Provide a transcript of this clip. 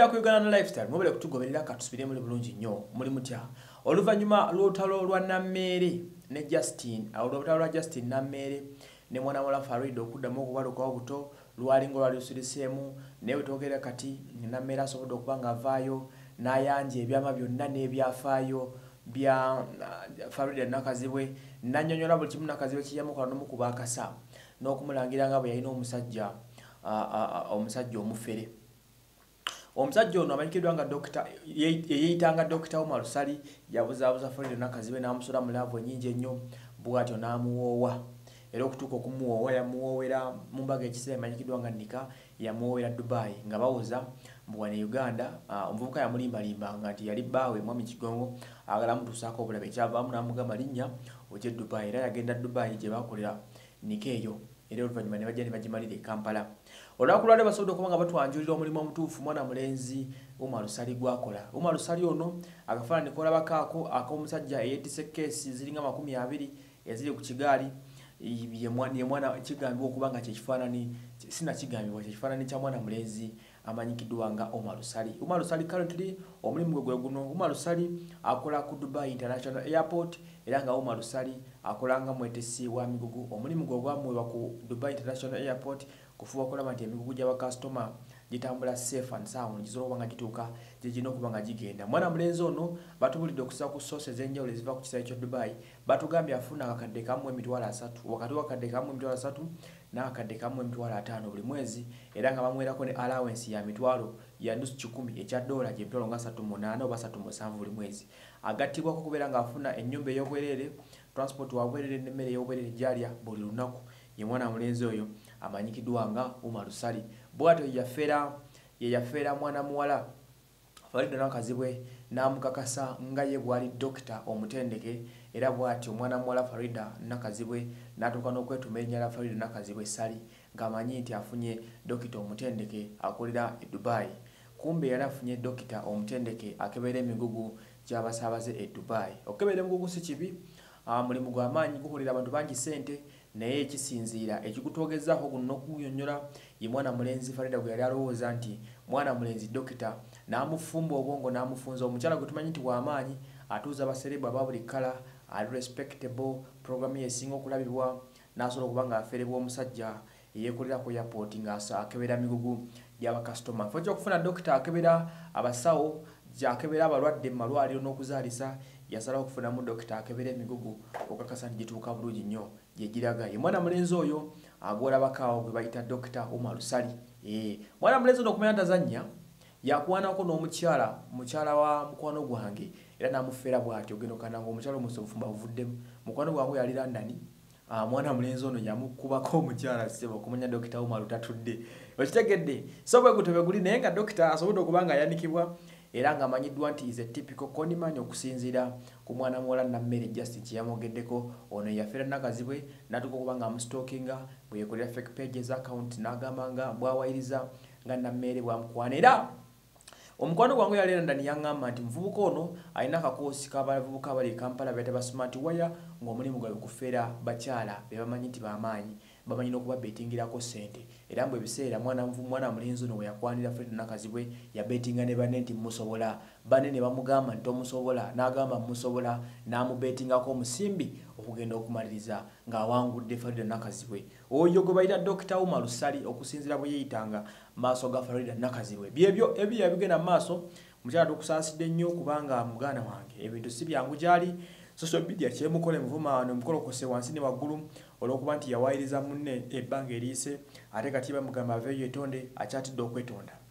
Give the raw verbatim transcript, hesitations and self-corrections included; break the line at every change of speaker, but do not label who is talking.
Mukulira ku Uganda Lifestyle mubele kutugoberera katusubire muri bulungi nnyo muri mutya oluvanyuma lwotalo lwa Nammere ne Justin olutalo lwa Justin Nammere ne mwana wala Farid okuddamu okubaluka obuto lwalingo lwali lusirisemu ne wetogera kati Nammere asobodde okubanga avaayo n'ayanje ebyama byonna n'ebyafaayo bya uh, Farid nakazibwe nanyonyola buli kimu nakazibwe kiyamukola n'omukuba akasa n'okumulangira nga bwe yalina omusajja uh, uh, uh, omusajja omufere. Omusajja ono amanyikidwa nga dokita yeyitanga dokita Omar Lusali yabuzaabuza Farid nakazibe n'amusula mu laavu ennyingi ennyo bw'atyo n'amuwoowa era okutuuka okumuwoowa yamuwoowera mu mbaga ekiseera amanyikidwa nga Nika yamuwoowera Dubai nga bawuza mbwane Uganda uh, omuvubuka yamulimbalimba nga nti yali bbaawe Mwami Kigongo agala mutuusaako obulabe kyavaamu n'amugamba linnya ojje Dubai era yagenda Dubai gye bakolera Nika eyo era oluvannyuma ne bajja ne bagimalira e Kampala. Olunaku lwaleero basobodde okuba nga batwanjulira omulimu omutuufu mwana mulenzi Omar Lusali gwakola. Omar Lusali ono akafaananyi kolabakaako ak'omusajja eyeetisse keesi ziringa makumi abiri eziri ku kigaali ye mwana kigambibwa okuba nga kyekifaananyi sinakigambibwa kyekifaananyi kya mwana mulenzi amanyikiddwa nga Omar Lusali. Omar Lusali currently omulimu gwe guno. Omar Lusali akola ku Dubai International Airport era nga Omar Lusali akola nga mwetesi wa migugu. Omulimu gwe gwamwewa ku Dubai International Airport kufuba okulaba nti emigugu gy'aba customer gitambula safe and sound gisobola okuba nga gituuka gye girina okuba nga gigenda. Mwana mulenzi ono batubulidde okusa ku sources ez'enjawulo eziva ku kisayi kya Dubai batugambye afuna akakadde kamu emitwalo asatu wakati w'akadde kamu emitwalo asatu n'akadde kamu emitwalo ataano buli mwezi era nga bamwerako ne allowance ya mitwalo ya nusu kikumi ekya dola gye mitwalo nga asatu mu munaana oba asatu mu musanvu buli mwezi. Agattibwako kubeera ng'afuna ennyumba ey'obwereere transport wabwereere n'emmere ey'obwereere gy'alya buli lunaku. Ye mwana mulenzi oyo amanyikiddwa nga Omar Lusali bw'atyo yafeera ye yafeera mwana muwala Farid nakazibwe n'amukakasa nga ye bwali dokita omutendeke era bw'atyo mwana muwala Farid nakazibwe n'atuuka n'okwetuma erinnya lya Farid nakazibwe Sali ng'amanyi nti afunye dokita omutendeke akolera e Dubai. Kumbe yali afunye dokita omutendeke akebera emigugu gy'abasaabaze e Dubai. Okukebera emigugu si kibi, uh, mulimu gw'amaanyi gukolera abantu bangi ssente naye ekisinziira ekikutogezaako guno n'okunyonnyola ye mwana mulenzi Farid gwe yali alowooza nti mwana mulenzi dokita n'amufumba obwongo n'amufunza omukyala gwe tumanyi nti w'amaanyi atuuza abaserebu aba buli kala ali respectable programu yesinga okulabibwa n'asobola okuba nga aferebwa omusajja eyeekolera ku airport ng'asa akebera migugu gy'abakasitoma. Kifo ky'okufuna dokita akebera abasawo gy'akebera abalwadde mu malwaliro n'okuzaalisa yasalawo okufunamu dokita akebera emigugu okakasa nti gituuka bulungi nnyo gye giraga. Ye mwana mulenzi oyo agwolabakaawo gwe bayita dokita Omar Lusali. Eh, mwana mulenzi ono okumanya ntazannya yakwanako n'omukyala mukyala wa mukwano gwange era n'amufeera bw'atyo ogenda okanda ng'omukyala omusofumba buvuddemu mukwano gwange yali London. Ah, mwana mulenzi ono yamukubako omukyala ssebo okumanya dokita Omar tatudde okitegedde so bwe gutebe guli naye nga dokita asobodde okuba nga ayanikibwa era nga amanyiddwa nti is a typical conman okusinziira ku mwana muwala Nammere Justin kye yamogeddeko. Ono yafeera nakazibwe n'atuuka okuba nga amustalkinga bwe yeekolera fake pages account n'agamba nga bw'awayiriza nga Nammere bw'amukwana era omukwano gwange yali London yaŋŋamba nti muvubuka ono alina akakoosi k'abavubuka abali e Kampala beeta ba smart wire ng'omulimu gwabwe kufeera bakyala be bamanyi nti b'amaanyi bamanyi n'okuba betingirako ssente era mbu ebiseera mwana mwana mulenzi ono we yakwanira Farid nakazibwe yabetinga ne banne nti musobola banne ne bamugamba nti tomusobola n'agamba musobola n'amubetingako omusimbi okugenda okumaliriza ng'awangudde Farid nakazibwe. Oyo gwe bayita dokita Omar Lusali okusinziira bwe yeeyitanga maaso ga Farid nakazibwe. Byebyo ebyo yabigenda mu maaso mukyala tukusaasidde nnyo kubanga muganda wange ebintu si byangu gyali social media kyemukola envuma wano mukolokose wansi ne waggulu olw'okuba nti yawayiriza munne ebbanga eriise ate kati bamugamba aveeyo etonde akyatidde okwetonda.